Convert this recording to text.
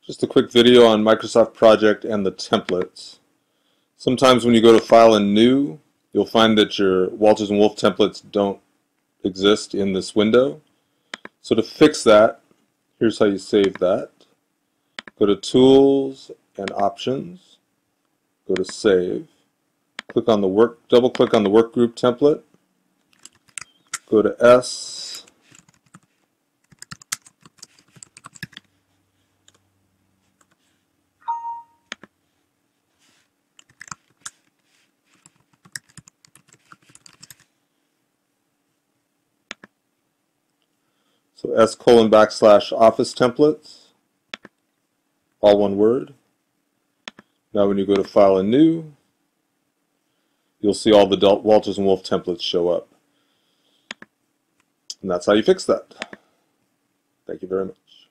Just a quick video on Microsoft Project and the templates. Sometimes when you go to File and New, you'll find that your Walters and Wolf templates don't exist in this window. So to fix that, here's how you save that. Go to Tools and Options, go to Save, click on the double-click on the workgroup template, go to S, so S:\office templates, all one word. Now when you go to File and New, you'll see all the Walters and Wolf templates show up. And that's how you fix that. Thank you very much.